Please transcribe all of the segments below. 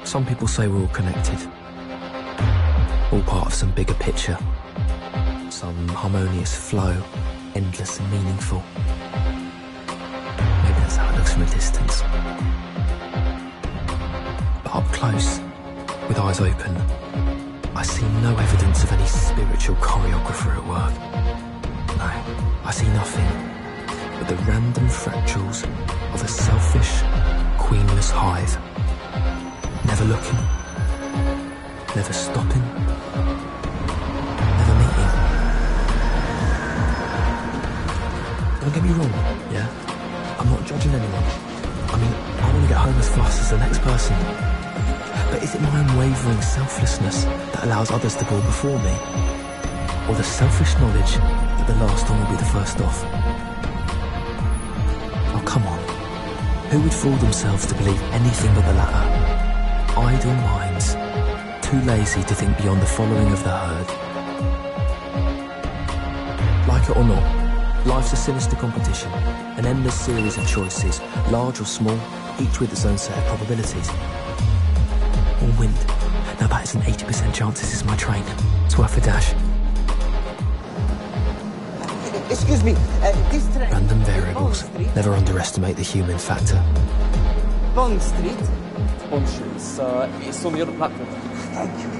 Some people say we're all connected, all part of some bigger picture, some harmonious flow, endless and meaningful. Maybe that's how it looks from a distance. But up close, with eyes open, I see no evidence of any spiritual choreographer at work. No, I see nothing but the random fractals of a selfish, queenless hive. Never looking, never stopping, never meeting. Don't get me wrong, yeah? I'm not judging anyone. I mean, I want to get home as fast as the next person. But is it my unwavering selflessness that allows others to go before me? Or the selfish knowledge that the last one will be the first off? Oh, come on. Who would fool themselves to believe anything but the latter? Idle minds, too lazy to think beyond the following of the herd. Like it or not, life's a sinister competition, an endless series of choices, large or small, each with its own set of probabilities. Or wind. Now that is an 80% chance this is my train. It's worth a dash. Excuse me, this train... Random variables. Never underestimate the human factor. Bond Street. Conscience, it's on the other platform. Thank you.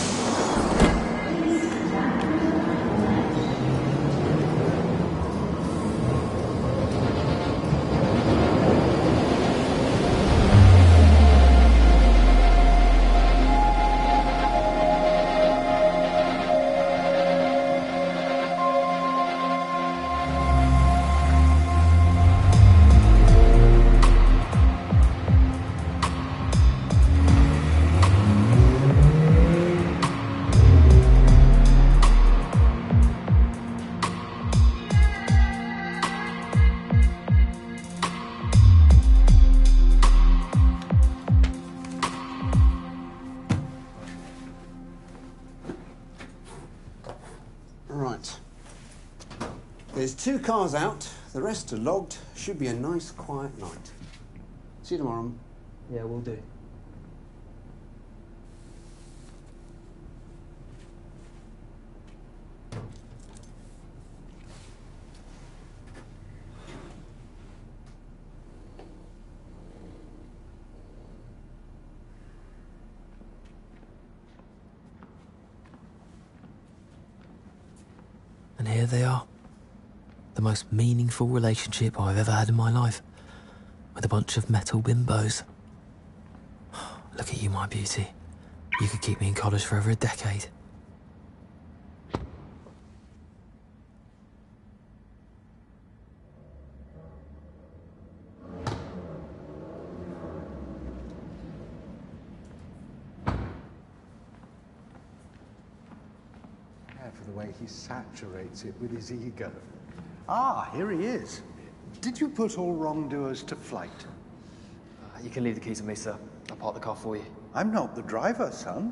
There's 2 cars out, the rest are logged. Should be a nice, quiet night. See you tomorrow. Yeah, we'll do. And here they are. The most meaningful relationship I've ever had in my life. With a bunch of metal bimbos. Look at you, my beauty. You could keep me in college for over a decade. For the way he saturates it with his ego. Ah, here he is. Did you put all wrongdoers to flight? You can leave the keys to me, sir. I'll park the car for you. I'm not the driver, son.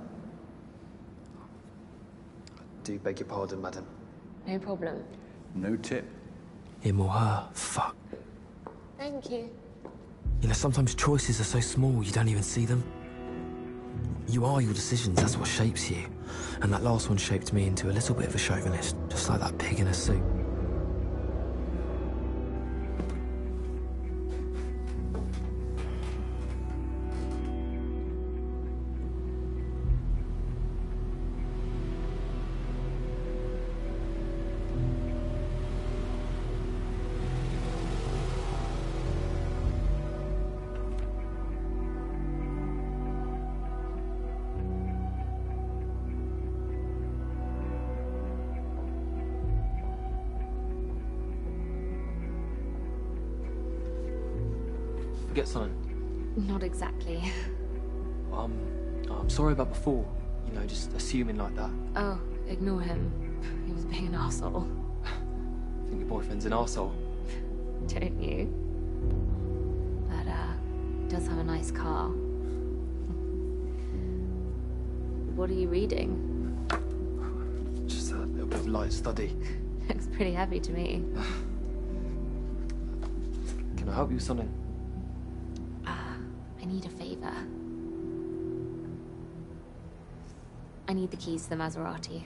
I do beg your pardon, madam. No problem. No tip. Him or her, fuck. Thank you. You know, sometimes choices are so small you don't even see them. You are your decisions, that's what shapes you. And that last one shaped me into a little bit of a chauvinist, just like that pig in a suit. Get something? Not exactly. I'm sorry about before. You know, just assuming like that. Oh, ignore him. He was being an arsehole. I think your boyfriend's an arsehole. Don't you? But, he does have a nice car. What are you reading? Just a little bit of light study. Looks pretty heavy to me. Can I help you with something? I need a favor. I need the keys to the Maserati.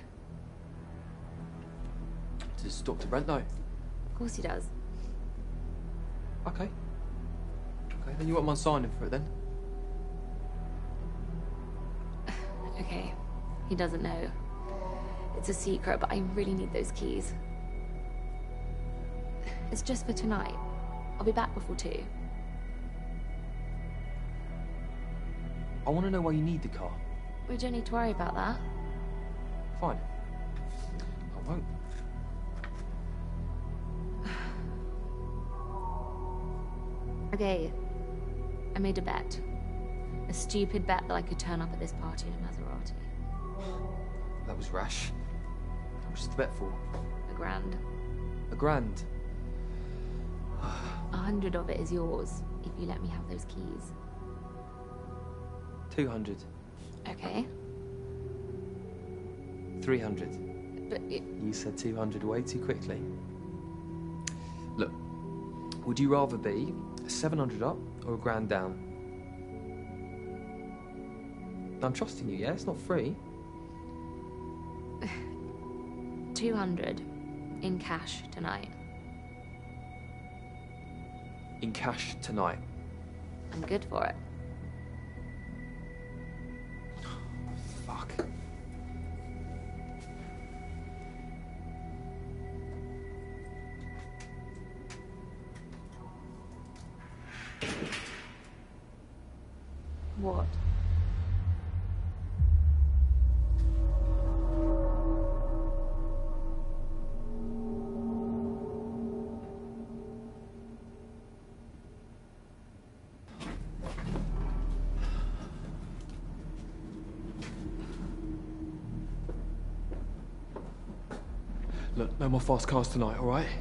Does Dr. Brent know? Of course he does. Okay. Okay, then you won't mind signing for it then? Okay, he doesn't know. It's a secret, but I really need those keys. It's just for tonight. I'll be back before 2. I want to know why you need the car. We don't need to worry about that. Fine. I won't. Okay, I made a bet. A stupid bet that I could turn up at this party in a Maserati. That was rash. How much is the bet for? $1,000. $1,000? 100 of it is yours, if you let me have those keys. 200. Okay. 300. But You said 200 way too quickly. Look, would you rather be 700 up or $1,000 down? I'm trusting you, yeah? It's not free. 200 in cash tonight. In cash tonight. I'm good for it. Fuck. What? Look, no more fast cars tonight, all right?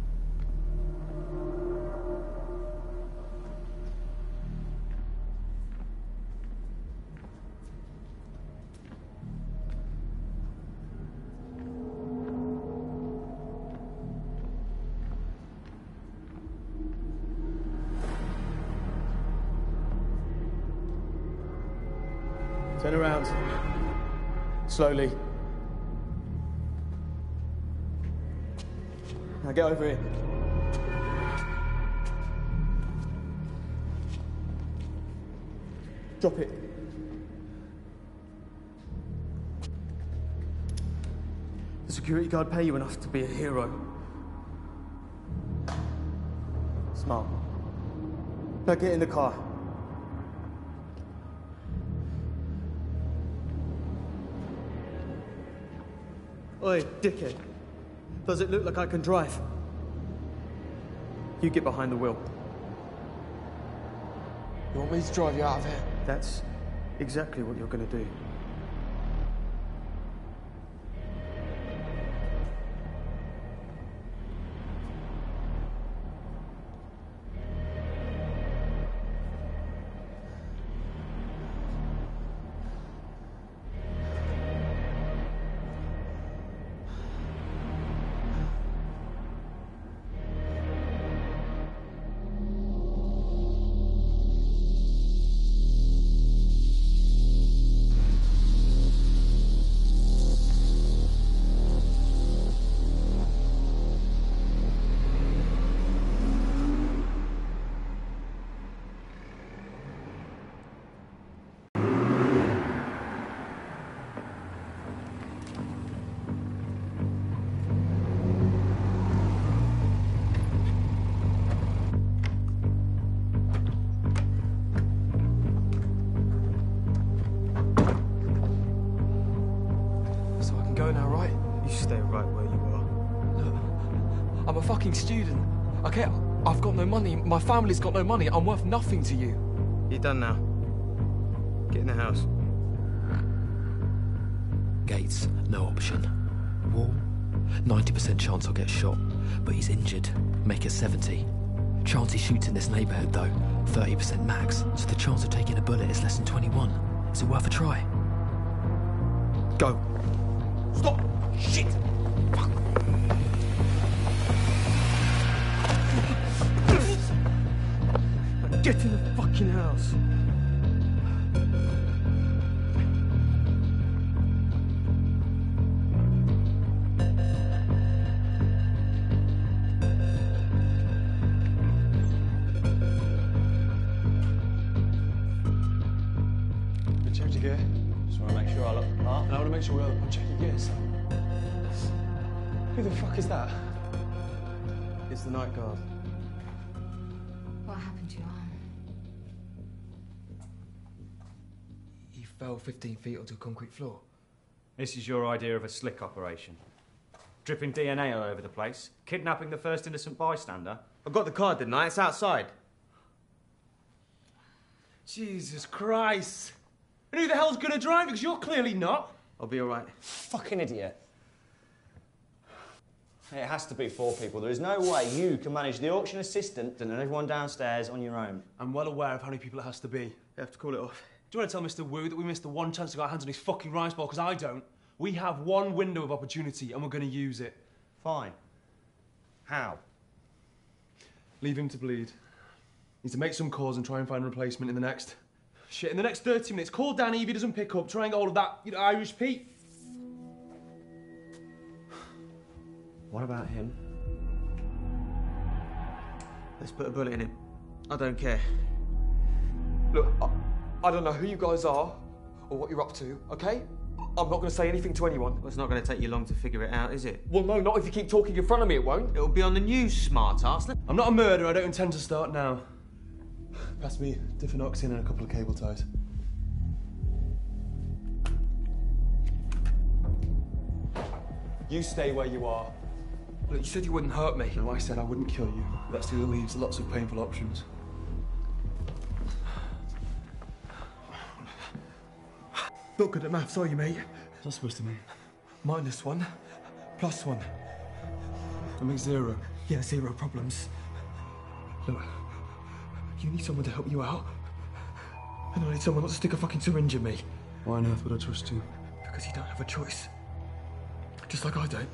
Turn around. Slowly. Now get over here. Drop it. The security guard pay you enough to be a hero. Smart. Now get in the car. Oi, dickhead. Does it look like I can drive? You get behind the wheel. You want me to drive you out of here? That's exactly what you're going to do. Go now, right? You stay right where you are. Look, I'm a fucking student. Okay, I've got no money. My family's got no money. I'm worth nothing to you. You're done now. Get in the house. Gates, no option. Wall, 90% chance I'll get shot, but he's injured. Make it 70. Chance he shoots in this neighbourhood, though, 30% max, so the chance of taking a bullet is less than 21. Is it worth a try? Go. Stop! Shit! Fuck! Get in the fucking house. here. Just want to make sure I look the part. And I want to make sure we're on checking gears. Who the fuck is that? It's the night guard. What happened to your arm? He fell 15 feet onto a concrete floor. This is your idea of a slick operation. Dripping DNA all over the place. Kidnapping the first innocent bystander. I got the card, didn't I? It's outside. Jesus Christ. And who the hell's gonna drive? Because you're clearly not. I'll be all right. Fucking idiot. It has to be 4 people. There is no way you can manage the auction assistant and everyone downstairs on your own. I'm well aware of how many people it has to be. You have to call it off. Do you want to tell Mr. Wu that we missed the one chance to get our hands on his fucking rice ball? Because I don't. We have one window of opportunity and we're going to use it. Fine. How? Leave him to bleed. Need to make some calls and try and find a replacement in the next... Shit, in the next 30 minutes. Call Danny if he doesn't pick up. Try and get hold of that, Irish Pete. What about him? Let's put a bullet in him. I don't care. Look, I don't know who you guys are or what you're up to, okay? I'm not going to say anything to anyone. Well, it's not going to take you long to figure it out, is it? Well, no, not if you keep talking in front of me, it won't. It'll be on the news, smartass. I'm not a murderer. I don't intend to start now. Pass me different oxygen and a couple of cable ties. You stay where you are. Look, you said you wouldn't hurt me. No, I said I wouldn't kill you. That still leaves lots of painful options. Not good at maths, are you, mate? What's that supposed to mean? -1, +1. That makes 0. Yeah, 0 problems. Look, you need someone to help you out. And I need someone not to stick a fucking syringe in me. Why on earth would I trust you? Because you don't have a choice. Just like I don't.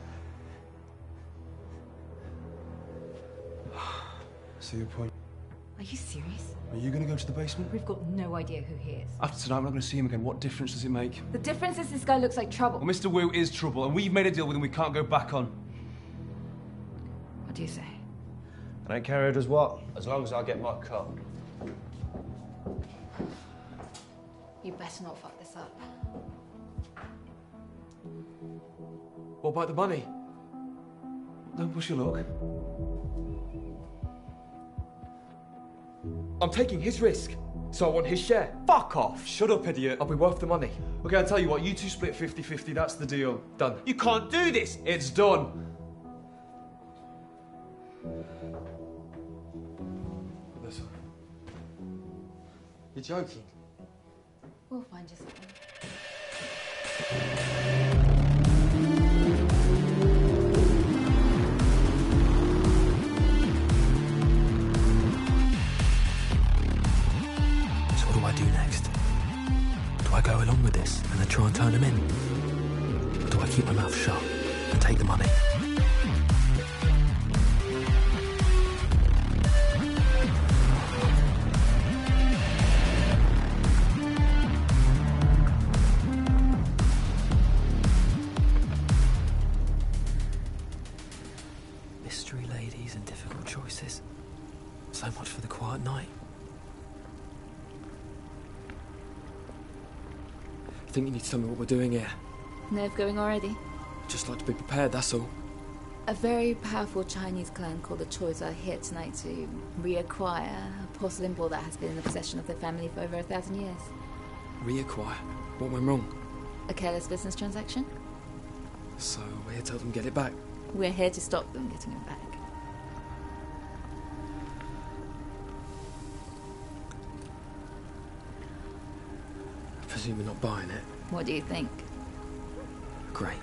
See your point. Are you serious? Are you going to go to the basement? We've got no idea who he is. After tonight, I'm not going to see him again. What difference does it make? The difference is this guy looks like trouble. Well, Mr. Wu is trouble, and we've made a deal with him we can't go back on. What do you say? I don't care who does what, as long as I get my cut. You better not fuck this up. What about the money? Don't push your luck. I'm taking his risk, so I want his share. Fuck off! Shut up, idiot. I'll be worth the money. Okay, I'll tell you what, you two split 50-50, that's the deal. Done. You can't do this! It's done. Listen. You're joking. We'll find you something. So what do I do next? Do I go along with this and then try and turn him in? Or do I keep my mouth shut and take the money? Mystery ladies and difficult choices. So much for the quiet night. I think you need to tell me what we're doing here. Nerve going already? Just like to be prepared, that's all. A very powerful Chinese clan called the Choi's are here tonight to reacquire a porcelain ball that has been in the possession of their family for over 1,000 years. Reacquire? What went wrong? A careless business transaction? So we're here to help them get it back. We're here to stop them getting it back. I presume you're not buying it. What do you think? Great.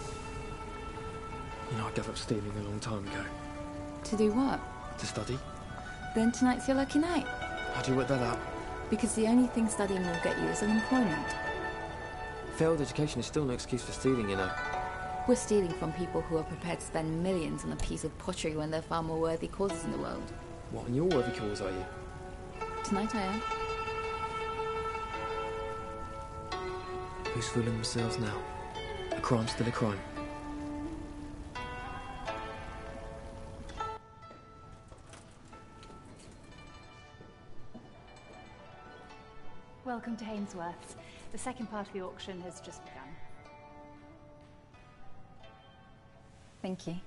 You know, I gave up stealing a long time ago. To do what? To study. Then tonight's your lucky night. How do you work that out? Because the only thing studying will get you is unemployment. Failed education is still no excuse for stealing, you know. We're stealing from people who are prepared to spend millions on a piece of pottery when there are far more worthy causes in the world. What, and you're worthy cause, are you? Tonight I am. Who's fooling themselves now? A crime's still a crime. Welcome to Hainsworth's. The second part of the auction has just begun. Thank you.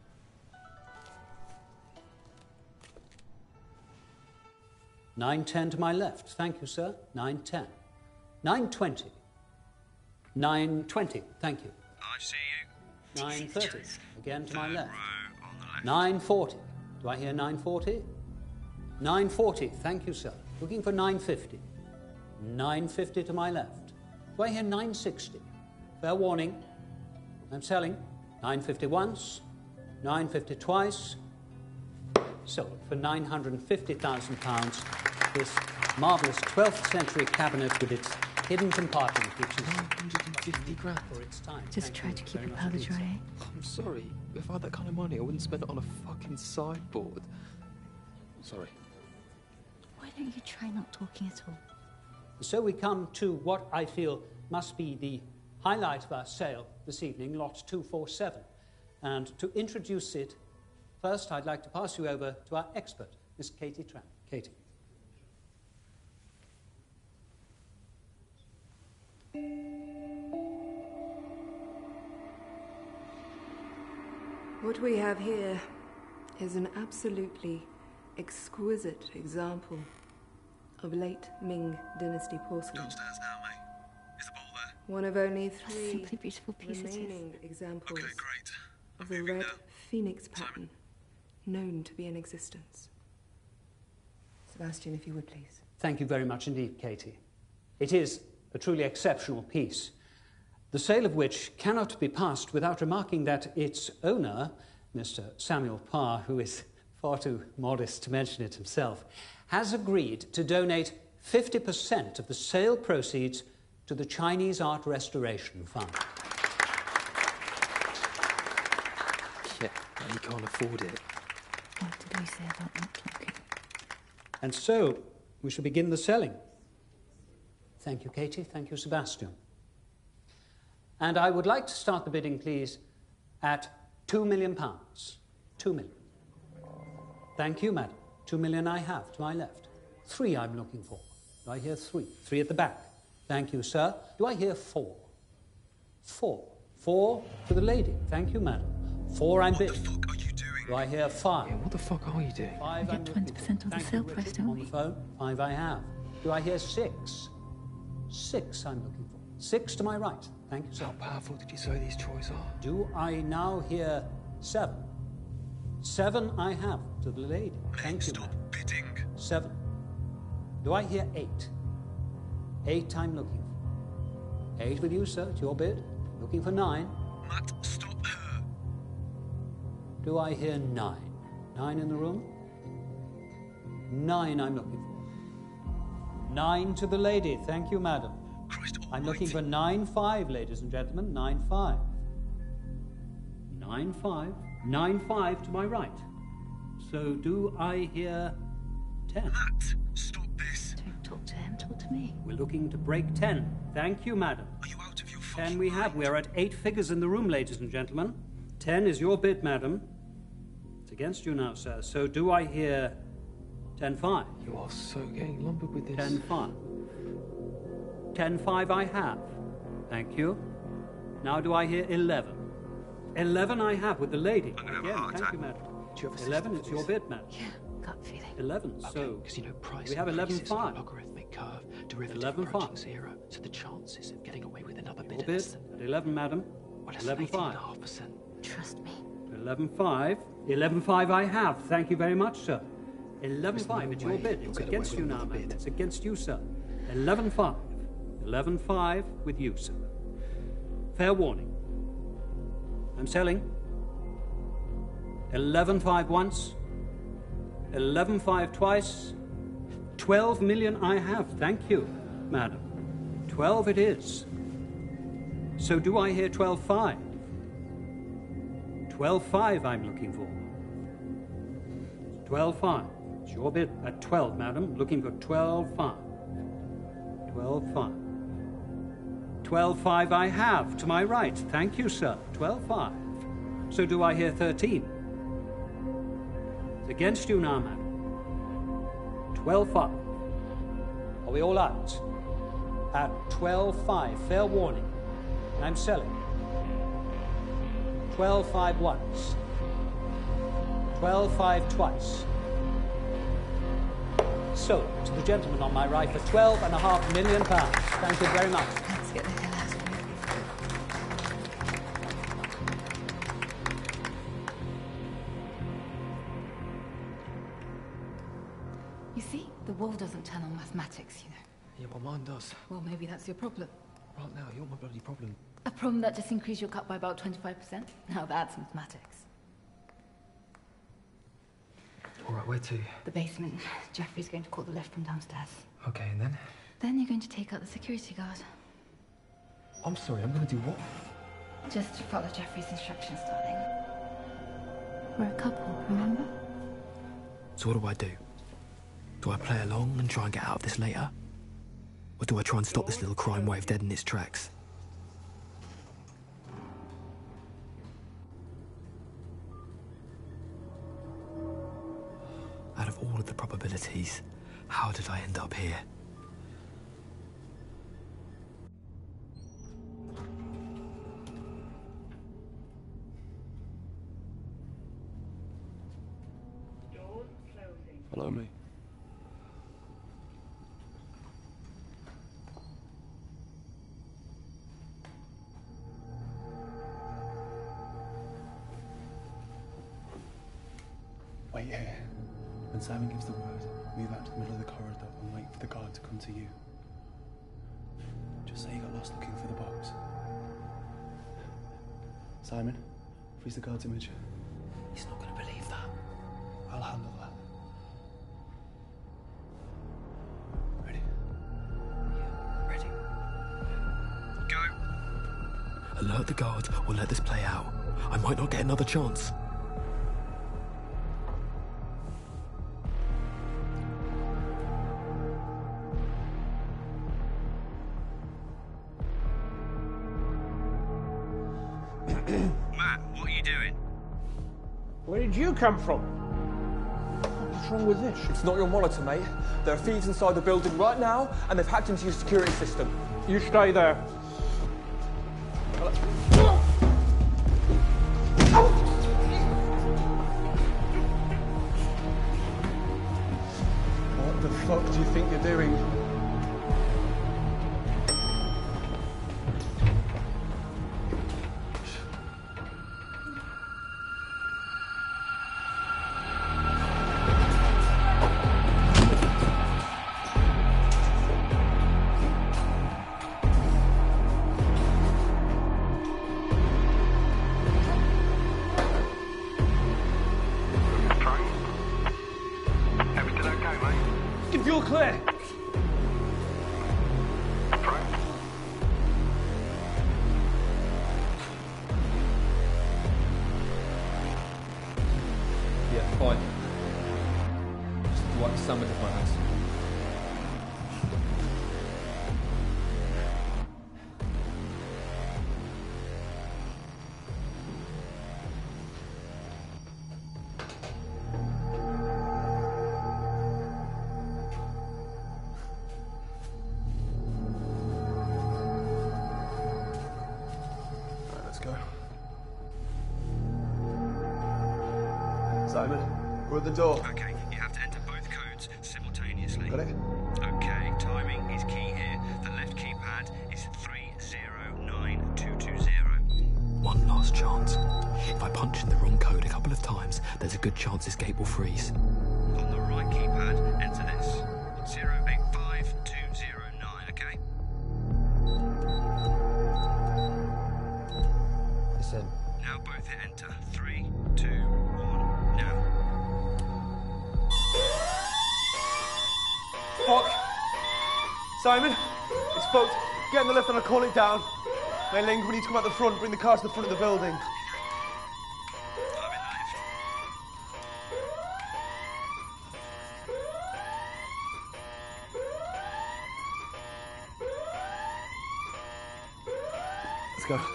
$9.10 to my left. Thank you, sir. $9.10. $9.20. $9.20. Thank you. I see you. $9.30. Again to my left. $9.40. Do I hear $9.40? $9.40. Thank you, sir. Looking for $9.50. $9.50 to my left. Do I hear $9.60? Fair warning. I'm selling. $9.50 once. $9.50 twice. Sold for £950,000. This marvellous 12th century cabinet with its hidden compartment, which is 150 grand for its time. Just try to keep it powder dry. I'm sorry. If I had that kind of money, I wouldn't spend it on a fucking sideboard. Sorry. Why don't you try not talking at all? So we come to what I feel must be the highlight of our sale this evening, lot 247. And to introduce it, first I'd like to pass you over to our expert, Miss Katie Tran. Katie. What we have here is an absolutely exquisite example of late Ming Dynasty porcelain. Downstairs now, mate. Is the bowl there? One of only three Simply beautiful piece it is. remaining examples Okay, great. of the red phoenix pattern known to be in existence. Sebastian, if you would please. Thank you very much indeed, Katie. It is a truly exceptional piece, the sale of which cannot be passed without remarking that its owner, Mr. Samuel Parr, who is far too modest to mention it himself, has agreed to donate 50% of the sale proceeds to the Chinese Art Restoration Fund. Yeah, and you can't afford it. What did we say about not talking? And so, we shall begin the selling. Thank you, Katie. Thank you, Sebastian. And I would like to start the bidding, please, at £2 million. £2 million. Thank you, madam. £2 million I have, to my left. 3 I'm looking for. Do I hear 3? 3 at the back. Thank you, sir. Do I hear 4? 4. 4 to the lady. Thank you, madam. 4 I'm bidding. What the fuck are you doing? Do I hear 5? Yeah, what the fuck are you doing? 5 We I'm get looking 20% for. of the Thank sale you, price, Richard, don't on we? the phone. 5 I have. Do I hear 6? 6 I'm looking for. 6 to my right. Thank you, sir. How powerful did you say these toys are? Do I now hear 7? 7 I have to the lady. Thank you, Stop madam. bidding. 7. Do I hear 8? 8 I'm looking for. 8 with you, sir. It's your bid. Looking for 9. Matt, stop her. Do I hear 9? 9 in the room? 9 I'm looking for. 9 to the lady. Thank you, madam. Christ I'm almighty. looking for 9-5, ladies and gentlemen. 9-5. 9-5. 9-5 to my right. So do I hear 10? Matt, stop this. Don't talk to him, talk to me. We're looking to break 10. Thank you, madam. Are you out of your 10 we have. We're at 8 figures in the room, ladies and gentlemen. 10 is your bid, madam. It's against you now, sir. So do I hear 10-5? You are so getting lumbered with this. 10-5. 10-5 I have. Thank you. Now do I hear 11? 11 I have with the lady. I'm gonna have a Again, heart thank attack. you, madam. Do you have a 11, system it's for your this? bid, madam. Yeah, gut feeling. 11, Okay, so because you know price we have increases on a 11-5. logarithmic curve, derivative 11-5. approaching 0, so the chances of getting away with another Your bid bid at 11, madam. are less than 11-5. 18.5%. Trust me. 11-5. 11-5 I have. Thank you very much, sir. 11-5, no it's your way bid. you'll It's get against away you with now, another madam. bid. It's against you, sir. 11-5. 11-5 with you, sir. Fair warning. I'm selling. 11-5 once. 11-5 twice. 12 million I have. Thank you, madam. 12 it is. So do I hear 12-5? 12-5 I'm looking for. 12-5. It's your bid at 12, madam. Looking for 12-5. 12-5. 12-5 I have to my right. Thank you, sir. 12-5. So do I hear 13? It's against you now, madam. 12-5. Are we all out? at 12.5. Fair warning. I'm selling. 12.5 once. 12.5 twice. Sold to the gentleman on my right for £12.5 million. Thank you very much. Let's get the hell out of here. You see, the wall doesn't turn on mathematics, you know. Yeah, well, mine does. Well, maybe that's your problem. Right now, you're my bloody problem. A problem that just increased your cut by about 25%? Now that's mathematics. All right, where to? The basement. Jeffrey's going to call the lift from downstairs. Okay, and then? Then you're going to take out the security guard. I'm sorry, I'm gonna do what? Just follow Jeffrey's instructions, darling. We're a couple, remember? So what do? Do I play along and try and get out of this later? Or do I try and stop this little crime wave dead in its tracks? Out of all of the probabilities, how did I end up here? Follow me. Wait here. When Simon gives the word, move out to the middle of the corridor and wait for the guard to come to you. Just say you got lost looking for the box. Simon, freeze the guard's image. He's not going to believe that. I'll handle that. Ready? Yeah, ready. Go. Alert the guard or let this play out. I might not get another chance. Matt, what are you doing? Where did you come from? What's wrong with this? It's not your monitor, mate. There are thieves inside the building right now, and they've hacked into your security system. You stay there. What the fuck do you think you're doing? Everything okay, mate? If you're clear. Yeah, fine. Just have to wipe the stomach off my hands. Right, let's go. Simon, we're at the door. Okay, you have to enter both codes simultaneously. Got it? Okay, timing is key here. The left keypad is 309220. One last chance. If I punch in the wrong code a couple of times, there's a good chance this gate will freeze. On the right keypad, enter this. 085209, okay? Listen. Now both hit enter. 3, 2, 1, now. Fuck! Simon, it's fucked. Get in the lift and I'll call it down. Mei Ling, we need to come out the front, bring the car to the front of the building. Let's go.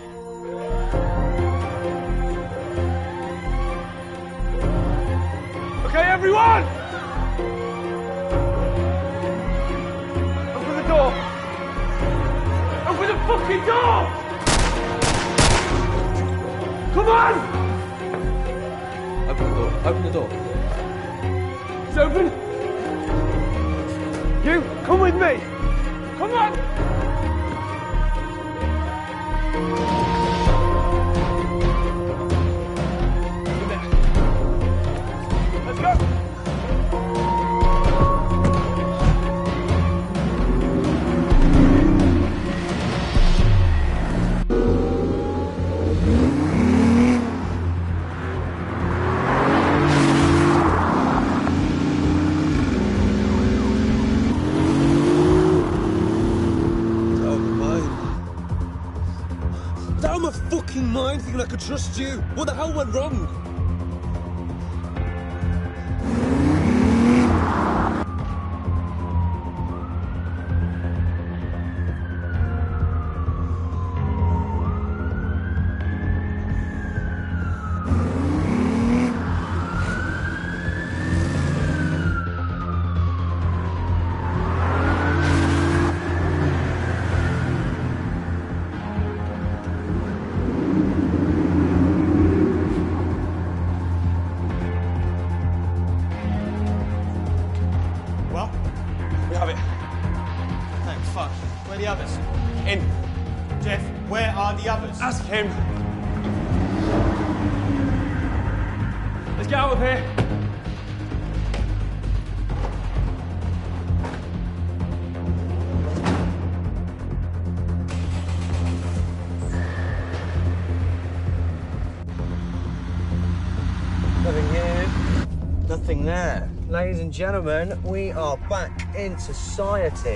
Okay, everyone! Open the door. fucking door! Come on! Open the door. Open the door. It's open. You, come with me. Come on! Let's go! Out of my fucking mind thinking I could trust you. What the hell went wrong? We have it. Thank fuck. Where are the others? In. Jeff, where are the others? Ask him. Let's get out of here. Nothing here, nothing there. Ladies and gentlemen, we are back in society.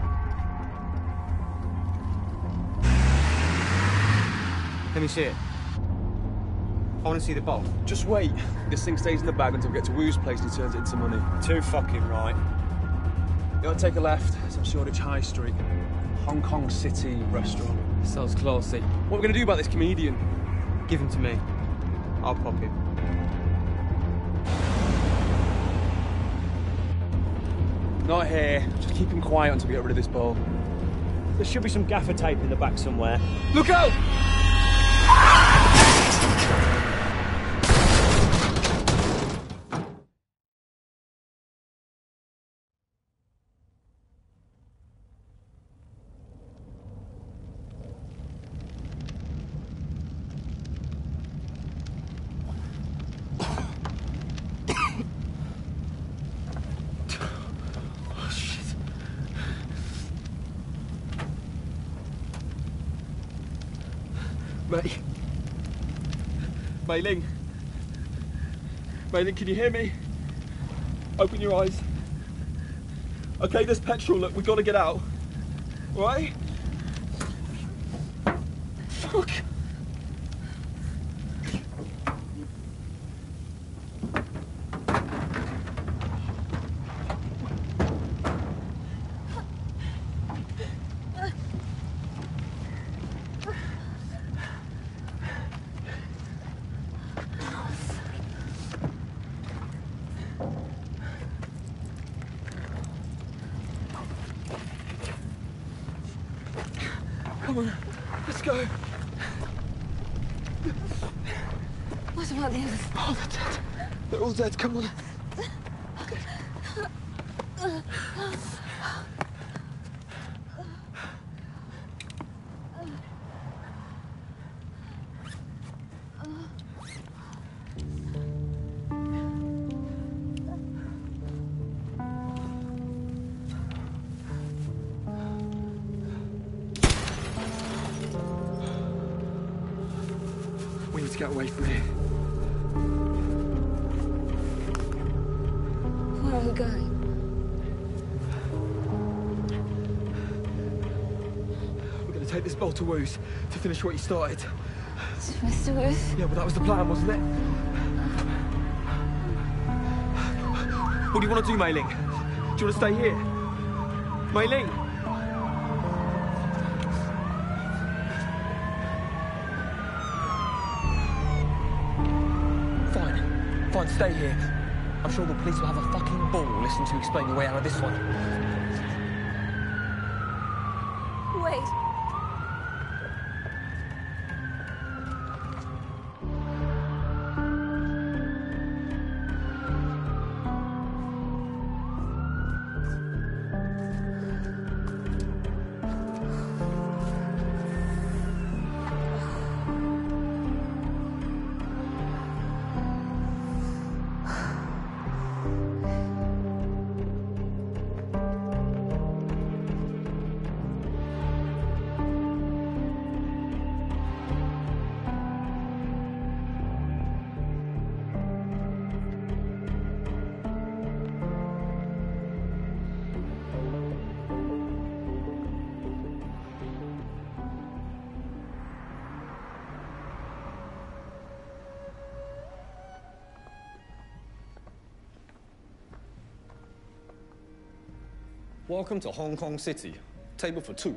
Let me see it. I want to see the bolt. Just wait. This thing stays in the bag until we get to Wu's place and he turns it into money. Too fucking right. You want to take a left. It's on Shoreditch High Street. Hong Kong City restaurant. Sounds classy. What are we going to do about this comedian? Give him to me. I'll pop him. Not here. Just keep him quiet until we get rid of this ball. There should be some gaffer tape in the back somewhere. Look out! Mate. Mei Ling. Mei Ling, can you hear me? Open your eyes. Okay, there's petrol. Look, we've got to get out. All right? Fuck. Come on, let's go. What about the others? Oh, they're dead. They're all dead. Come on. We need to get away from here. Where are we going? We're going to take this bolt to Wu's to finish what he started. To Mr. Wu's? Yeah, well, that was the plan, wasn't it? What do you want to do, Mei Ling? Do you want to stay here? Mei Ling? Fine, stay here. I'm sure the police will have a fucking ball listening to you explain your way out of this one. Wait. Welcome to Hong Kong City. Table for 2.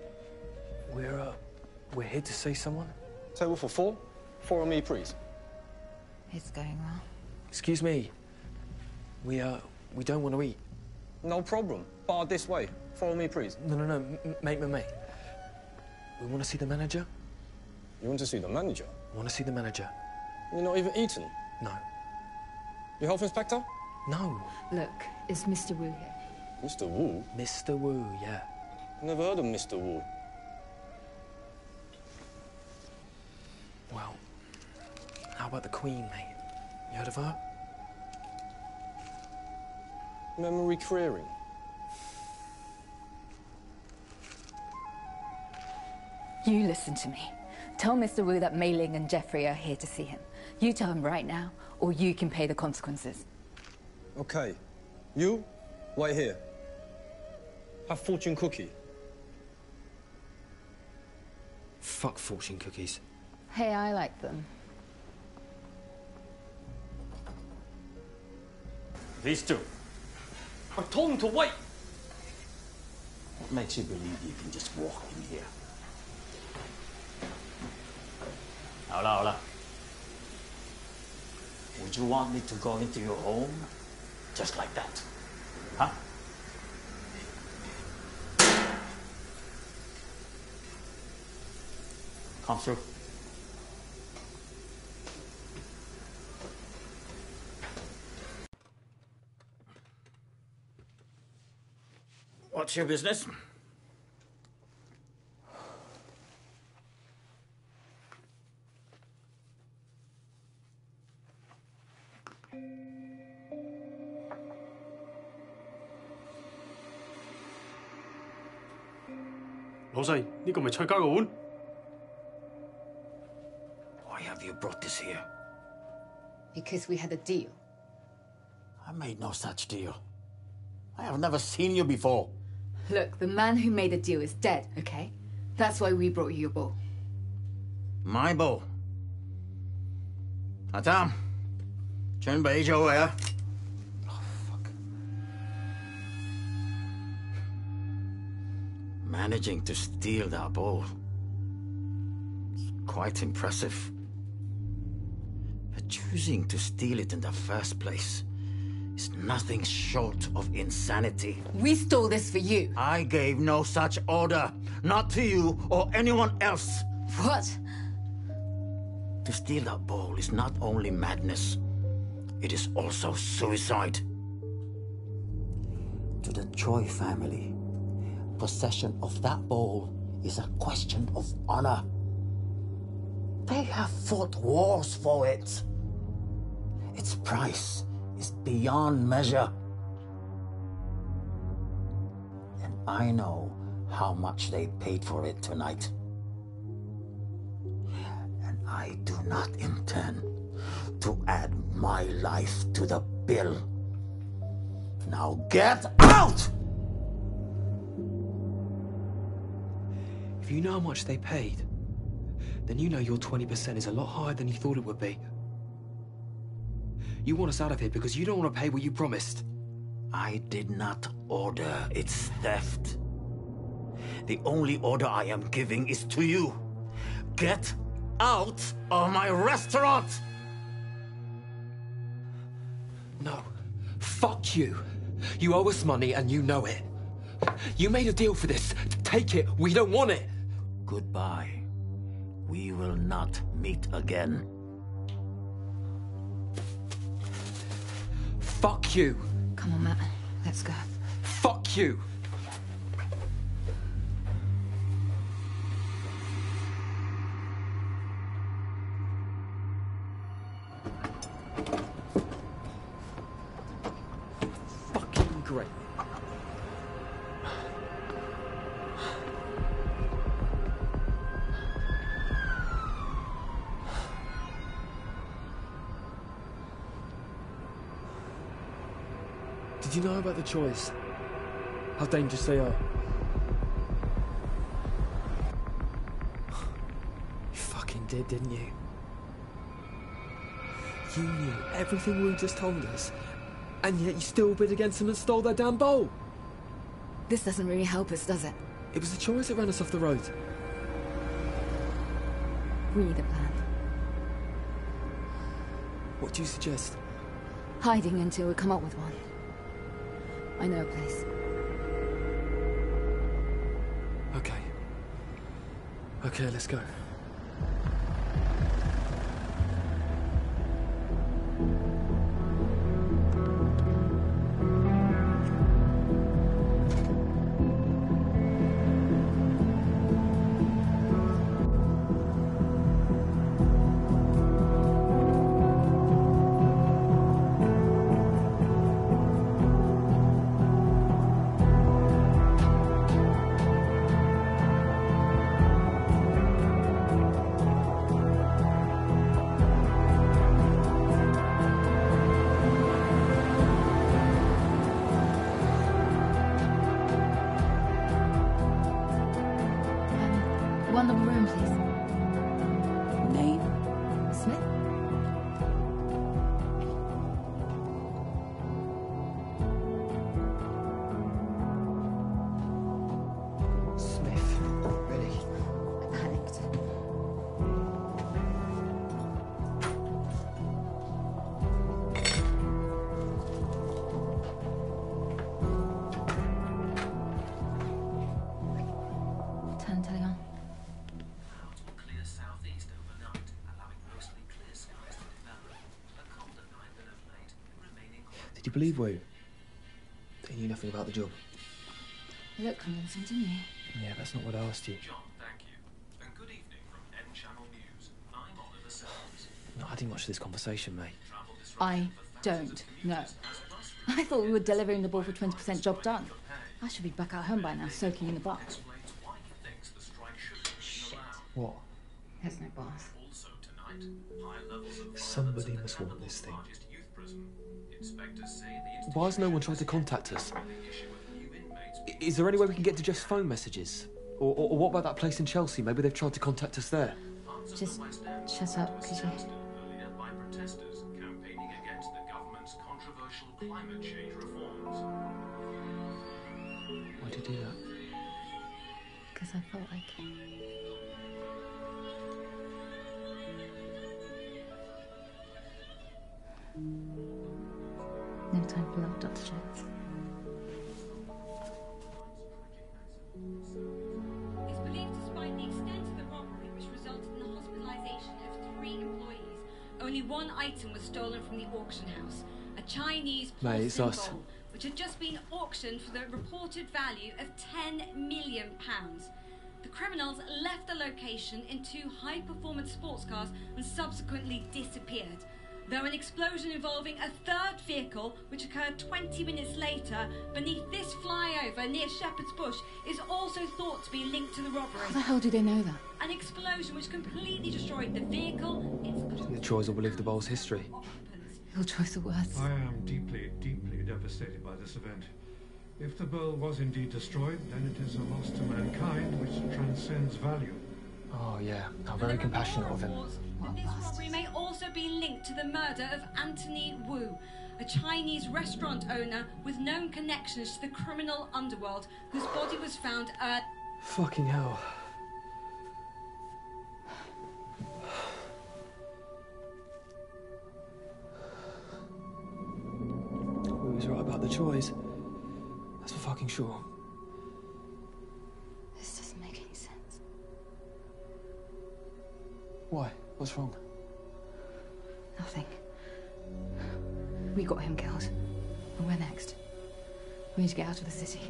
We're here to see someone? Table for 4. Follow me, please. It's going well. Excuse me. We don't want to eat. No problem. Bar this way. Follow me, please. No. Mate. We want to see the manager. You want to see the manager? I want to see the manager. You're not even eating? No. Your health inspector? No. Look, is Mr. Wu here? Mr. Wu? Mr. Wu, yeah. Never heard of Mr. Wu. Well, how about the Queen, mate? You heard of her? Memory clearing. You listen to me. Tell Mr. Wu that Mei Ling and Jeffrey are here to see him. You tell him right now, or you can pay the consequences. Okay. You, wait here. Have fortune cookie. Fuck fortune cookies. Hey, I like them. These two. I told them to wait. What makes you believe you can just walk in here? 好了 Would you want me to go into your home just like that? Huh? Come through. What's your business? Why have you brought this here? Because we had a deal. I made no such deal. I have never seen you before. Look, the man who made the deal is dead, okay? That's why we brought you your bowl. My bowl. Adam, 準備咗未啊? Oh, fuck. Managing to steal that bowl. It's quite impressive. But choosing to steal it in the first place is nothing short of insanity. We stole this for you. I gave no such order. Not to you or anyone else. What? To steal that bowl is not only madness, it is also suicide. To the Choi family, possession of that bowl is a question of honor. They have fought wars for it. Its price is beyond measure. And I know how much they paid for it tonight. And I do not intend to add my life to the bill. Now get out! If you know how much they paid, then you know your 20% is a lot higher than you thought it would be. You want us out of here because you don't want to pay what you promised. I did not order its theft. The only order I am giving is to you. Get out of my restaurant! No. Fuck you. You owe us money and you know it. You made a deal for this. Take it. We don't want it. Goodbye. We will not meet again. Fuck you. Come on, Matt. Let's go. Fuck you. Fucking great. Did you know about the choice? How dangerous they are? You fucking did, didn't you? You knew everything we just told us, and yet you still bid against them and stole their damn bowl. This doesn't really help us, does it? It was the choice that ran us off the road. We need a plan. What do you suggest? Hiding until we come up with one. I know a place. Okay. Okay, let's go. One number room, please. Name? Smith? Smith, really? I panicked. Turn telly on. Clear southeast overnight, allowing mostly clear skies to develop. A colder night than of late, remaining quite... Did you believe Wu? They knew nothing about the job. You look convincing, didn't you? Yeah, that's not what I asked you. John, thank you. And good evening from N Channel News. I'm Oliver Sells. I'm not adding much to this conversation, mate. I don't know. I thought we were delivering the ball for 20% job done. I should be back at home by now, soaking in the bath. What? There's no bath. Also tonight, high levels of Somebody must want this thing. largest youth prison. Inspectors say the Why has no one tried to contact us? Is there any way we can get to Jeff's phone messages? Or what about that place in Chelsea? Maybe they've tried to contact us there. Just shut up, could you? earlier by protesters campaigning against the government's controversial climate change reforms. Why'd you do that? Because I felt like it. No time for love, Dr. Jones. It's believed despite the extent of the robbery, which resulted in the hospitalisation of 3 employees, only one item was stolen from the auction house, a Chinese Mate, it's porcelain us. bowl, which had just been auctioned for the reported value of £10 million. The criminals left the location in 2 high-performance sports cars and subsequently disappeared. Though an explosion involving a third vehicle, which occurred 20 minutes later beneath this flyover near Shepherd's Bush, is also thought to be linked to the robbery. How the hell do they know that? An explosion which completely destroyed the vehicle, its The Troys will believe the bowl's history. Your choice of words. I am deeply, deeply devastated by this event. If the bowl was indeed destroyed, then it is a loss to mankind which transcends value. Oh, yeah. How very compassionate of him. This robbery may also be linked to the murder of Anthony Wu, a Chinese restaurant owner with known connections to the criminal underworld, whose body was found at... Fucking hell. We was right about the Troys. That's for fucking sure. This doesn't make any sense. Why? What's wrong? Nothing. We got him killed. And where next? We need to get out of the city.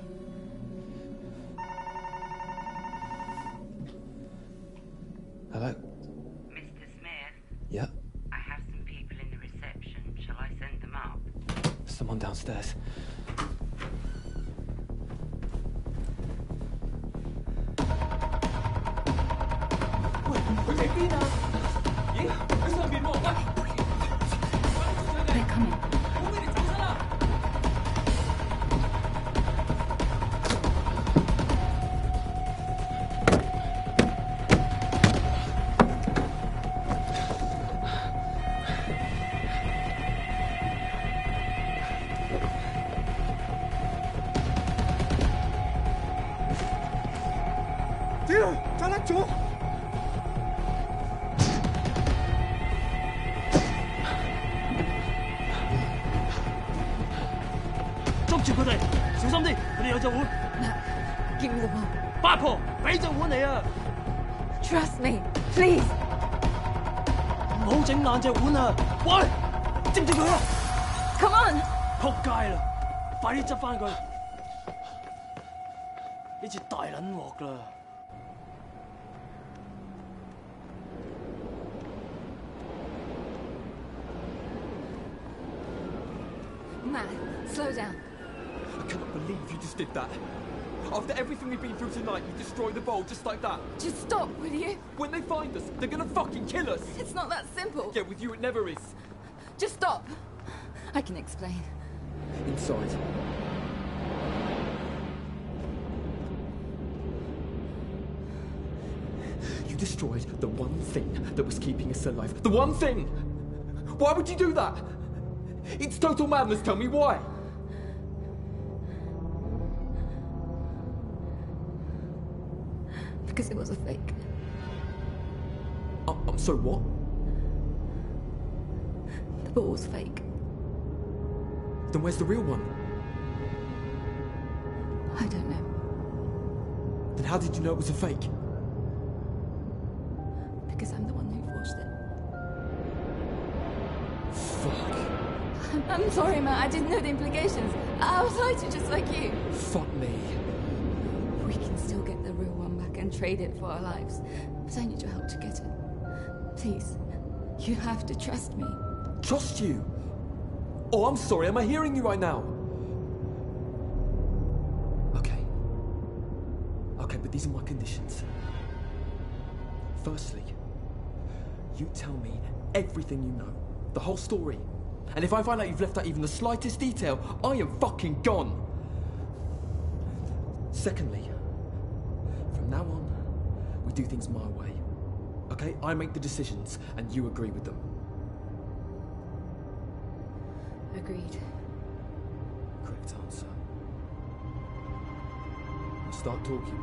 Hello? Mr. Smith, Yeah? I have some people in the reception. Shall I send them up? Someone downstairs. They're coming. Give me the ball. 八婆，俾隻碗你啊！ Trust me, please. 唔好整爛隻碗啊！喂，接唔接佢啊 Come on. 仆街啦！快啲執翻佢！呢次大撚鑊啦！ Matt, slow down. I cannot believe you just did that. After everything we've been through tonight, you destroy the bowl just like that. Just stop, will you? When they find us, they're gonna fucking kill us. It's not that simple. Yeah, with you it never is. Just stop. I can explain. Inside. You destroyed the one thing that was keeping us alive. The one thing! Why would you do that? It's total madness, tell me why. Because it was a fake. I'm sorry, what? The ball was fake. Then where's the real one? I don't know. Then how did you know it was a fake? Because I'm the one who forged it. Fuck. I'm sorry, Matt. I didn't know the implications. I was lied to just like you. Fuck me. We can still get the real one back and trade it for our lives. But I need your help to get it. Please. You have to trust me. Trust you? Oh, I'm sorry. Am I hearing you right now? Okay. Okay, but these are my conditions. Firstly, you tell me everything you know. The whole story. And if I find out you've left out even the slightest detail, I am fucking gone. Secondly, from now on, we do things my way. Okay? I make the decisions, and you agree with them. Agreed. Correct answer. Now start talking.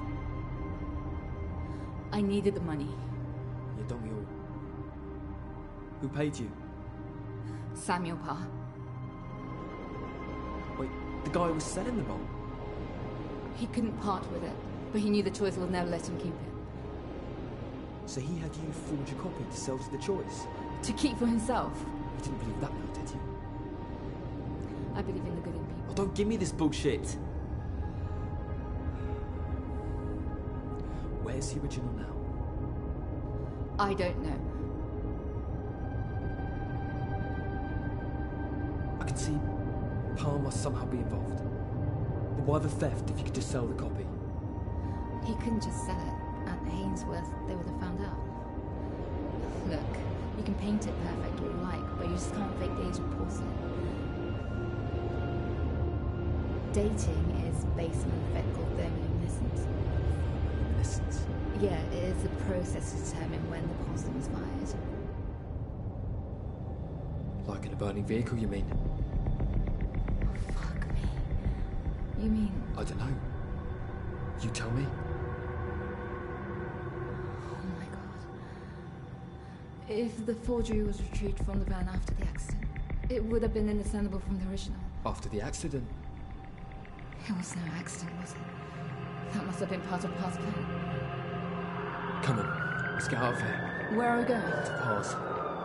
I needed the money. Yeah, don't we all? Who paid you? Samuel Pa. Wait, the guy who was selling the bowl? He couldn't part with it, but he knew the choice would never let him keep it. So he had you forge a copy to sell to the choice? To keep for himself. You didn't believe that now, did you? I believe in the good in people. Oh, don't give me this bullshit. Where's the original now? I don't know. I can see Pa must somehow be involved. But why the theft if you could just sell the copy? He couldn't just sell it. At Hainsworth, they would have found out. Look, you can paint it perfect what you like, but you just can't fake the age of porcelain. Dating is based on an effect called thermoluminescence. Luminescence? Yeah, it is a process to determine when the porcelain was fired. Like in a burning vehicle, you mean? Fuck me. You mean... I don't know. You tell me. Oh my god. If the forgery was retrieved from the van after the accident, it would have been indiscernible from the original. After the accident? It was no accident, was it? That must have been part of Pa's plan. Come on, let's get out of here. Where are we going? To Pa's.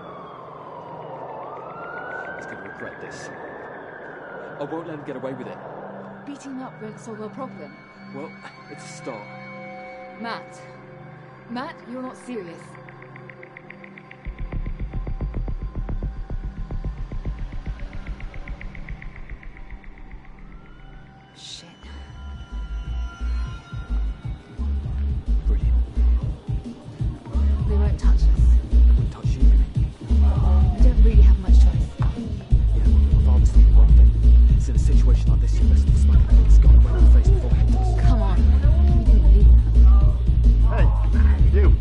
He's going to regret this. I won't let him get away with it. Beating him up won't solve our problem. Well, it's a start. Matt. Matt, you're not serious. Shit. Brilliant. They won't touch us. They won't touch you. We don't really have much choice. Yeah, well, I'll just think one thing. It's in a situation like this, you're best to smack a nigga's gun right in the face before he does. Come on. We didn't believe that. Hey, you.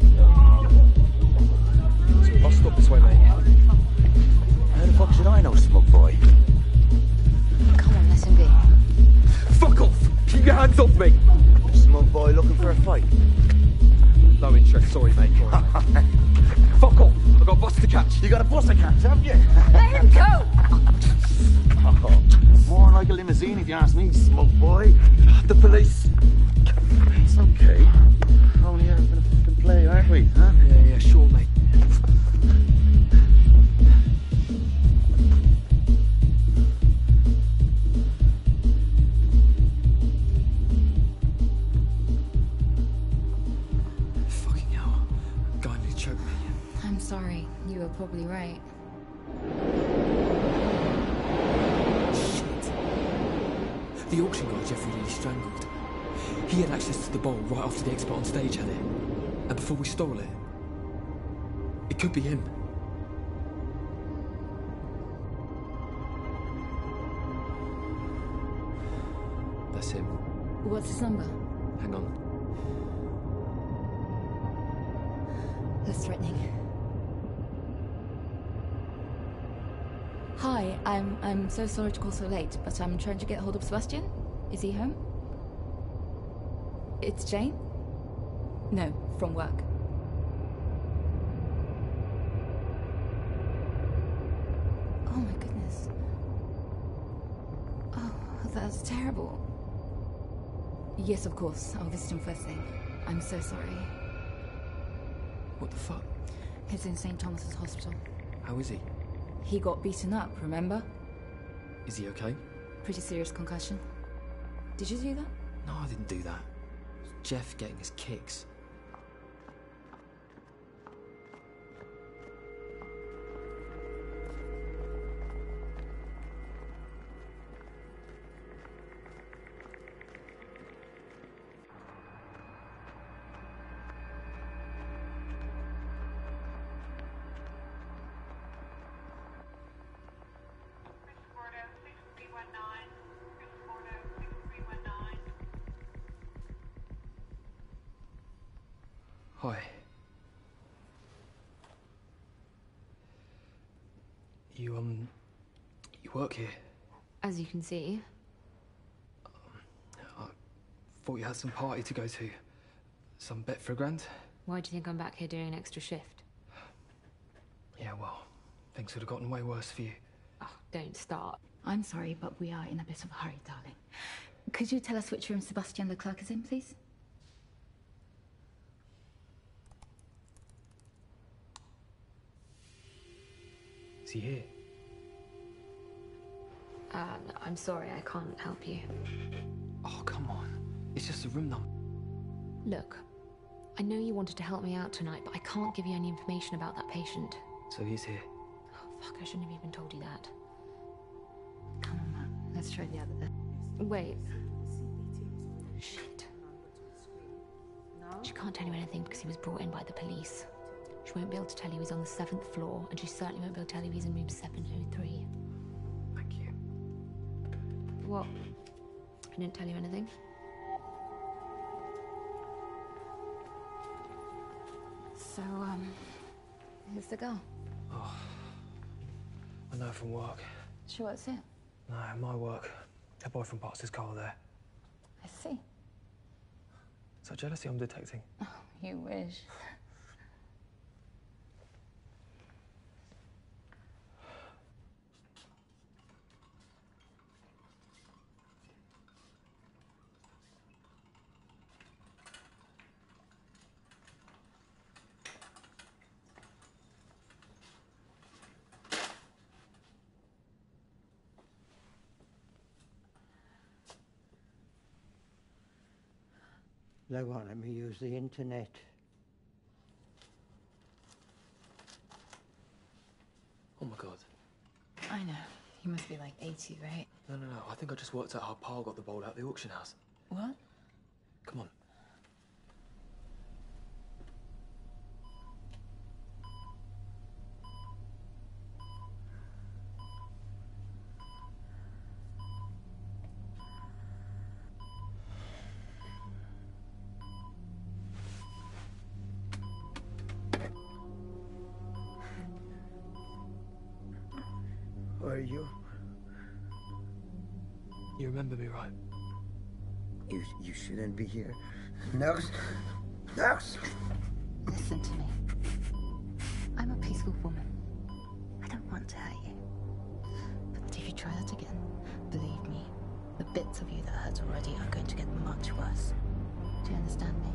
I'll stop this way, mate. How the fuck should I know, smug boy? Come on, let him be. Fuck off! Keep your hands off me! Smug boy looking for a fight? No interest, sorry, mate. Fuck off! I've got a bus to catch. You got a bus to catch, haven't you? Let him go! Oh, more like a limousine if you ask me, smug boy. The police. It's okay. We're only here for the fucking play, aren't we, huh? Yeah, sure, mate. Fucking hell. Guy nearly choked me. I'm sorry. You were probably right. The auction guy Jeffrey nearly strangled. He had access to the bowl right after the expert on stage had it. And before we stole it. It could be him. That's him. What's his number? Hang on. That's threatening. Hi, I'm so sorry to call so late, but I'm trying to get hold of Sebastian. Is he home? It's Jane? No, from work. Oh my goodness. Oh, that's terrible. Yes, of course. I'll visit him first thing. I'm so sorry. What the fuck? He's in St. Thomas's Hospital. How is he? He got beaten up, remember? Is he okay? Pretty serious concussion. Did you do that? No, I didn't do that. Jeff getting his kicks. Hi. You work here? As you can see. I thought you had some party to go to. Some bet for $1,000? Why do you think I'm back here doing an extra shift? Yeah, well, things would have gotten way worse for you. Oh, don't start. I'm sorry, but we are in a bit of a hurry, darling. Could you tell us which room Sebastian the clerk is in, please? Is he here? I'm sorry, I can't help you. Oh, come on. It's just a room number. Look, I know you wanted to help me out tonight, but I can't give you any information about that patient. So he's here. Oh, fuck, I shouldn't have even told you that. Come on, man. Let's try the other bit. Wait. Shit. She can't tell you anything because he was brought in by the police. She won't be able to tell you he's on the 7th floor, and she certainly won't be able to tell you he's in room 703. Thank you. What? I didn't tell you anything? So, here's the girl. Oh, I know from work. She works here. No, my work. Her boyfriend parks his car there. I see. So jealousy I'm detecting. Oh, you wish. They wanted me to use the internet. Oh my god. I know. You must be like 80, right? No. I think I just worked out how Pa got the bowl out of the auction house. What? Come on. Who are you? You remember me, right? You shouldn't be here. Nurse! Nurse! Listen to me. I'm a peaceful woman. I don't want to hurt you. But if you try that again, believe me, bits of you that hurt already are going to get much worse. Do you understand me?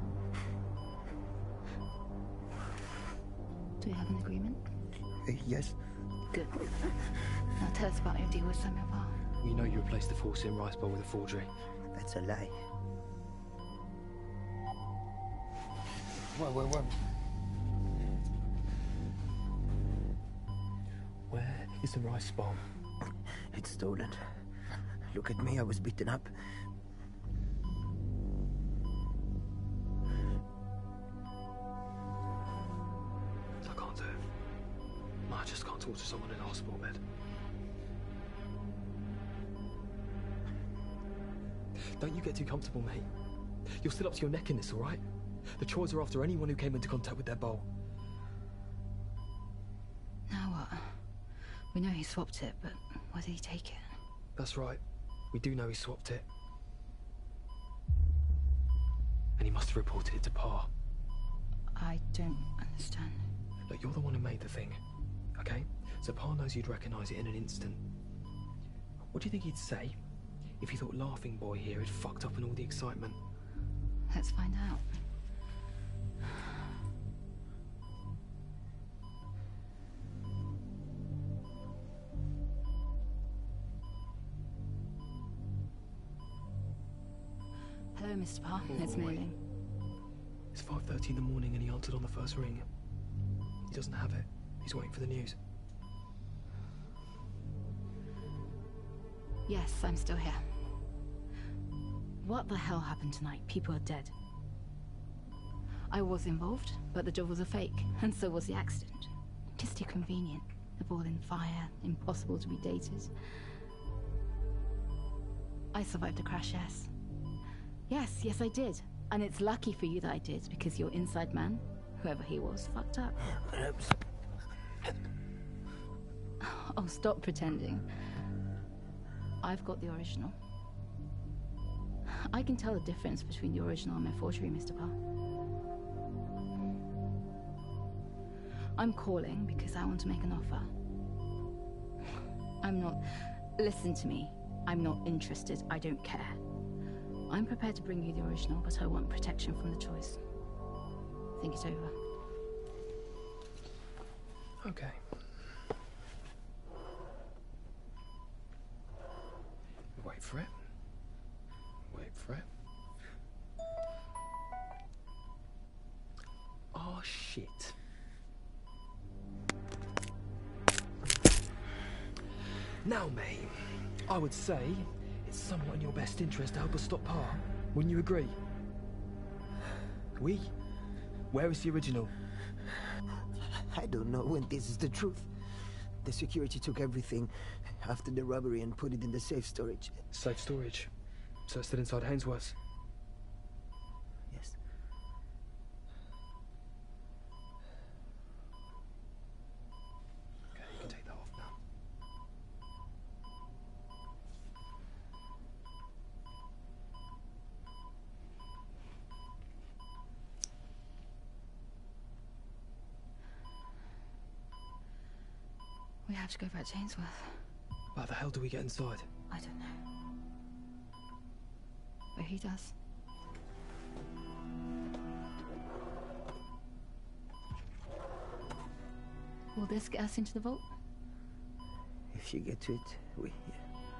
Do you have an agreement? Yes. Good. Now tell us about your deal with Samuel Barr. You know you replaced the false in rice bowl with a forgery. That's a lie. Whoa. Where is the rice bowl? It's stolen. Look at me, I was beaten up. I can't do it. I just can't talk to someone in a hospital bed. Don't you get too comfortable, mate. You're still up to your neck in this, all right? The Troys are after anyone who came into contact with their bowl. Now what? We know he swapped it, but why did he take it? That's right. We do know he swapped it. And he must have reported it to Pa. I don't understand. Look, you're the one who made the thing, okay? So Pa knows you'd recognise it in an instant. What do you think he'd say if he thought Laughing Boy here had fucked up in all the excitement? Let's find out. Hello, Mr. Parr. It's Mei Ling. It's 5:30 in the morning and he answered on the first ring. He doesn't have it. He's waiting for the news. Yes, I'm still here. What the hell happened tonight? People are dead. I was involved, but the job was a fake, and so was the accident. Just too convenient. The ball in fire, impossible to be dated. I survived the crash, yes. Yes, I did. And it's lucky for you that I did, because your inside man, whoever he was, fucked up. Oh, stop pretending. I've got the original. I can tell the difference between the original and my forgery, Mr. Parr. I'm calling because I want to make an offer. I'm not... Listen to me. I'm not interested. I don't care. I'm prepared to bring you the original, but I want protection from the choice. Think it over. Okay. Wait for it. Wait for it. Oh, shit. Now, May, I would say it's somewhat in your best interest to help us stop Pa. Wouldn't you agree? Oui? Where is the original? I don't know when this is the truth. The security took everything after the robbery and put it in the safe storage. Safe storage? So it's still inside Hainsworth's? Yes. Okay, you can take that off now. We have to go back to Ainsworth. How the hell do we get inside? I don't know. But he does. Will this get us into the vault? If you get to it, we... Yeah.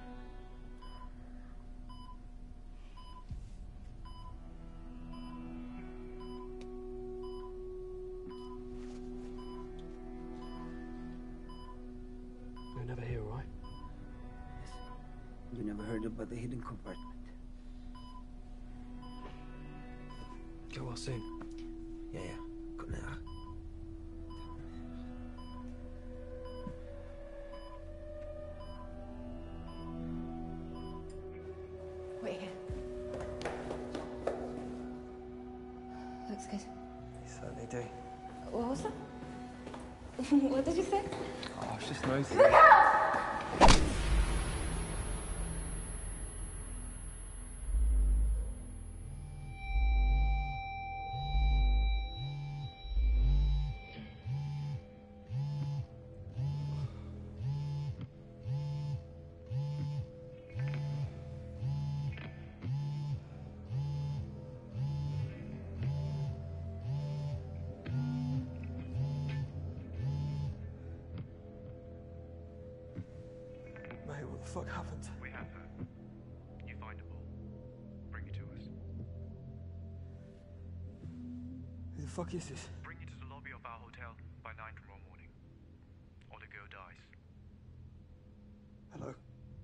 You're never here, right? Yes. You never heard about the hidden compartment? Get well soon. Yeah. Good night. Wait here. Looks good. They certainly do. What was that? What did you say? Oh, I was just noticing. Look out! the fuck happened? We have her. You find a ball. Bring it to us. Who the fuck is this? Bring it to the lobby of our hotel by 9 tomorrow morning. Or the girl dies. Hello?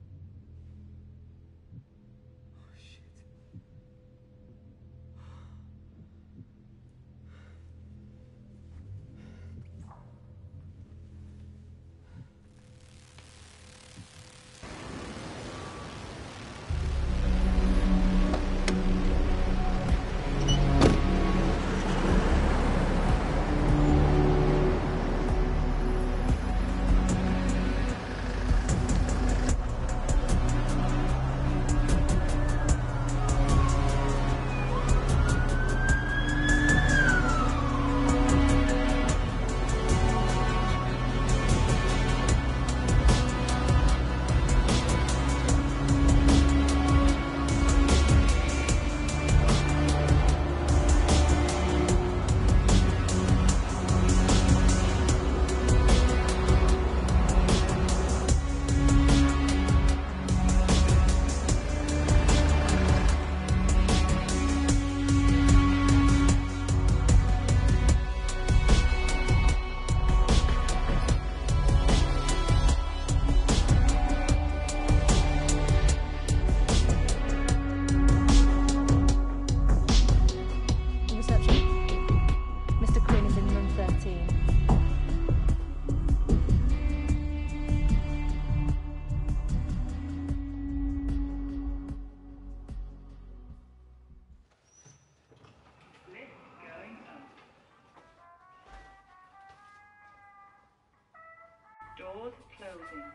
Doors closing.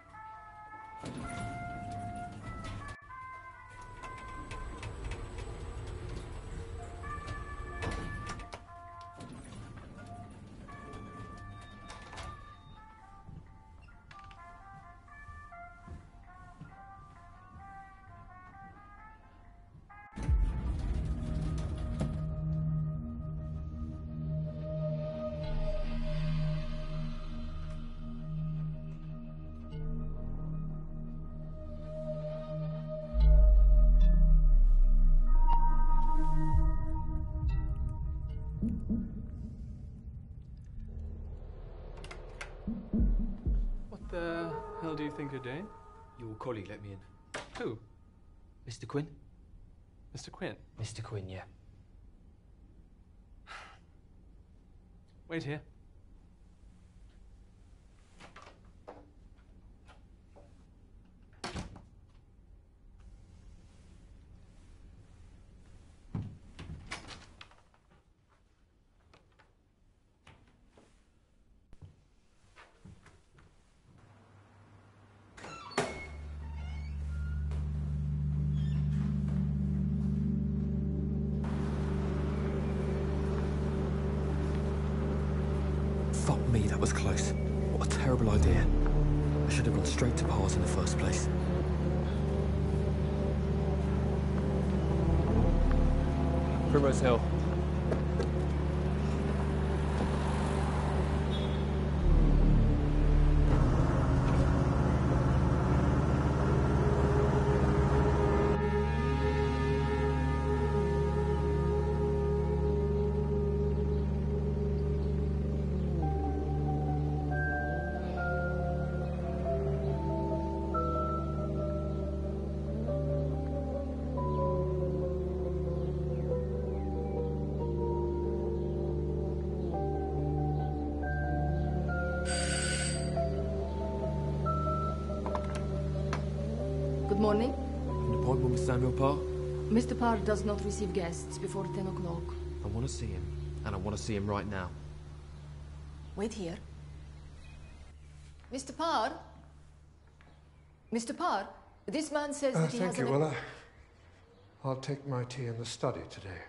What the hell do you think you're doing? Your colleague let me in. Who? Mr. Quinn? Mr. Quinn? Mr. Quinn, yeah. Wait here. Fuck me, that was close. What a terrible idea. I should have gone straight to Pars in the first place. Primrose Hill. Good morning. An appointment with Samuel Parr? Mr. Parr does not receive guests before 10 o'clock. I want to see him, and I want to see him right now. Wait here. Mr. Parr? Mr. Parr, this man says that he has Thank you. Well, I'll take my tea in the study today.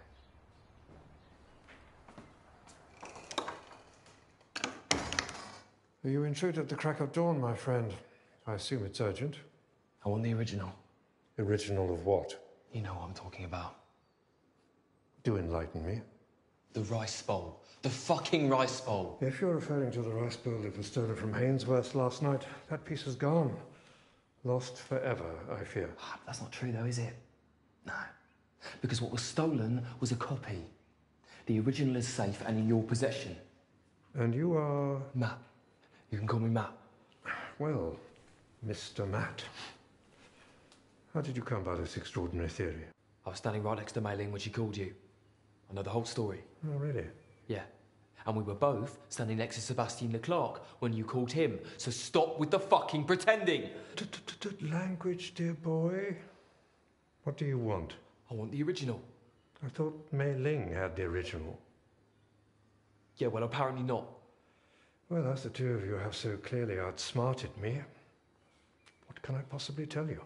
You intrude at the crack of dawn, my friend. I assume it's urgent. I want the original. Original of what? You know what I'm talking about. Do enlighten me. The rice bowl. The fucking rice bowl. If you're referring to the rice bowl that was stolen from Hainsworth last night, that piece is gone. Lost forever, I fear. That's not true though, is it? No. Because what was stolen was a copy. The original is safe and in your possession. And you are... Matt. You can call me Matt. Well, Mr. Matt. How did you come by this extraordinary theory? I was standing right next to Mei Ling when she called you. I know the whole story. Oh, really? Yeah. And we were both standing next to Sebastian Leclerc when you called him. So stop with the fucking pretending! Language, dear boy. What do you want? I want the original. I thought Mei Ling had the original. Yeah, well, apparently not. Well, as the two of you have so clearly outsmarted me, what can I possibly tell you?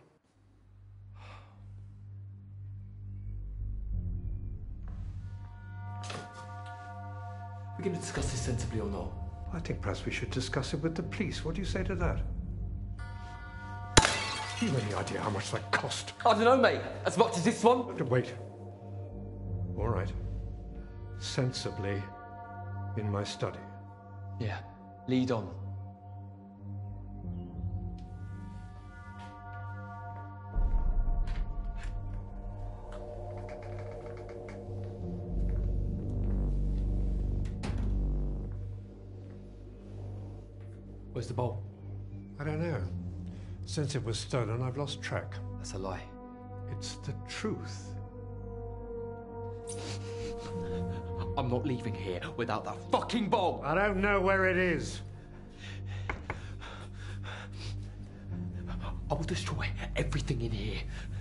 We're going to discuss this sensibly or not? I think perhaps we should discuss it with the police. What do you say to that? Have you any idea how much that cost? I don't know, mate. As much as this one? Wait. All right. Sensibly in my study. Yeah. Lead on. Where's the bowl? I don't know. Since it was stolen, I've lost track. That's a lie. It's the truth. I'm not leaving here without that fucking bowl! I don't know where it is. I will destroy everything in here.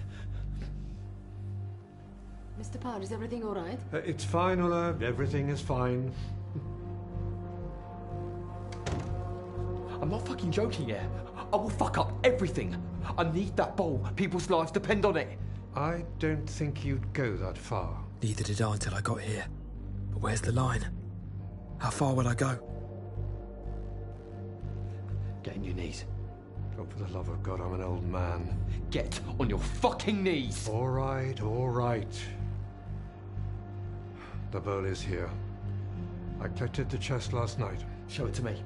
Mr. Parr, is everything all right? It's fine, Ulla. Everything is fine. I'm not fucking joking here. I will fuck up everything. I need that bowl. People's lives depend on it. I don't think you'd go that far. Neither did I until I got here. But where's the line? How far will I go? Get on your knees. Oh, for the love of God, I'm an old man. Get on your fucking knees! All right, all right. The bowl is here. I collected the chest last night. Show it to me.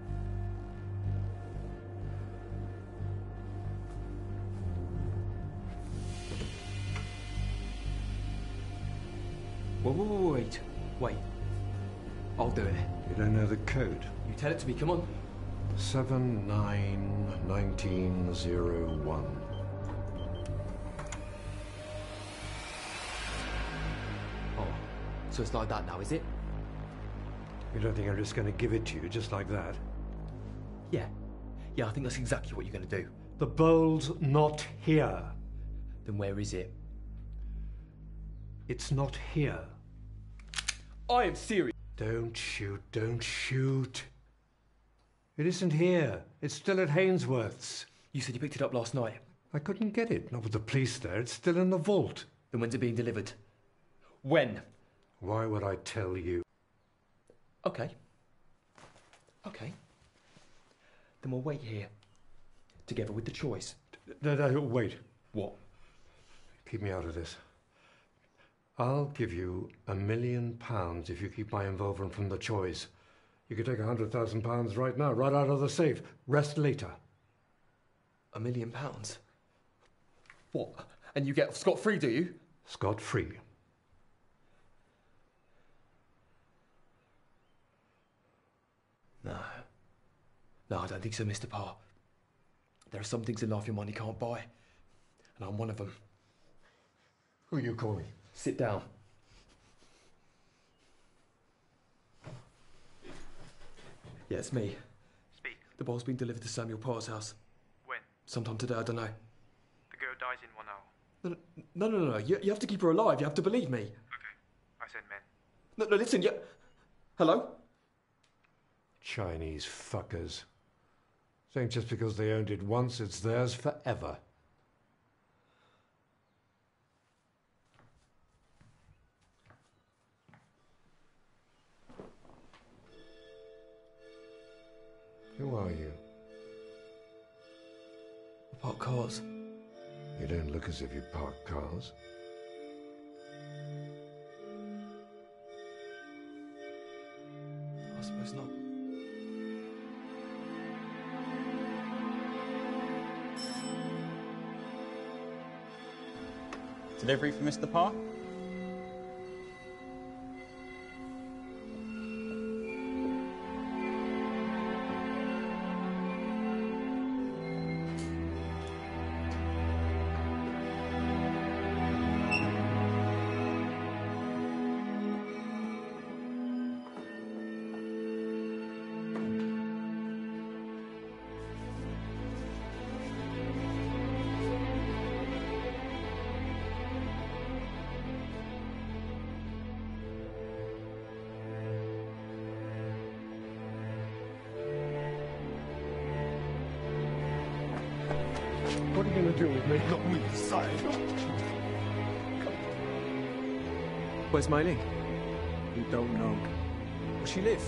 Wait. I'll do it. You don't know the code? You tell it to me, come on. 791901. Oh, so it's like that now, is it? You don't think I'm just going to give it to you just like that? Yeah, I think that's exactly what you're going to do. The bowl's not here. Then where is it? It's not here. I am serious. Don't shoot. It isn't here. It's still at Hainsworth's. You said you picked it up last night. I couldn't get it. Not with the police there. It's still in the vault. Then when's it being delivered? When? Why would I tell you? Okay. Then we'll wait here. Together with the choice. No, wait. What? Keep me out of this. I'll give you £1 million if you keep my involvement from the choice. You could take £100,000 right now, right out of the safe. Rest later. £1 million? What? And you get scot-free, do you? Scot-free. No, I don't think so, Mr. Parr. There are some things in life your money can't buy. And I'm one of them. Who are you calling? Sit down. Yeah, it's me. Speak. The bowl's been delivered to Samuel Parr's house. When? Sometime today, I don't know. The girl dies in 1 hour. No. You have to keep her alive. You have to believe me. Okay. I said men. No, listen, Hello? Chinese fuckers. Saying just because they owned it once, it's theirs forever. Who are you? I park cars. You don't look as if you park cars. I suppose not. Delivery for Mr. Parr? What are you going to do with me? Not me, side. Where's Mei Ling? You don't know. Where she live?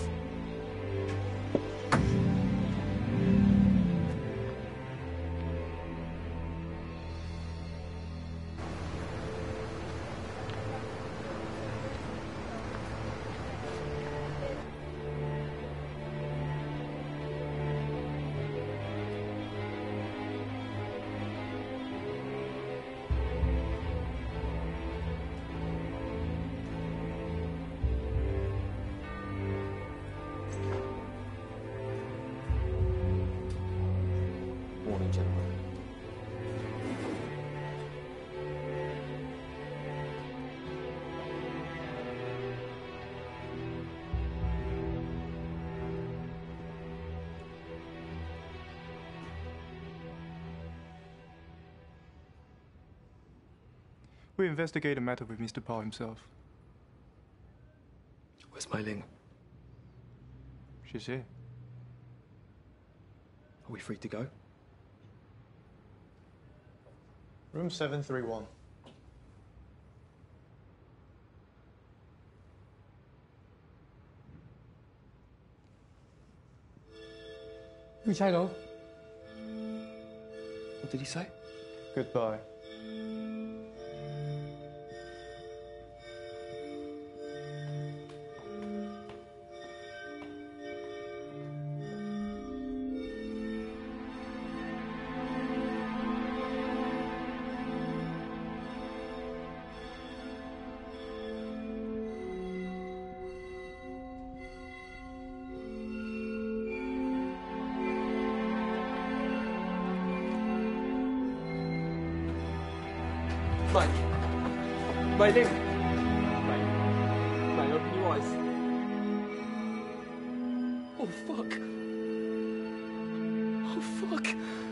Morning, gentlemen. We investigate a matter with Mr. Parr himself. Where's Mei Ling? She's here. Are we free to go? Room 731. What did he say? Goodbye. Mei Ling! Mei, open your eyes. Oh, fuck. Oh, fuck.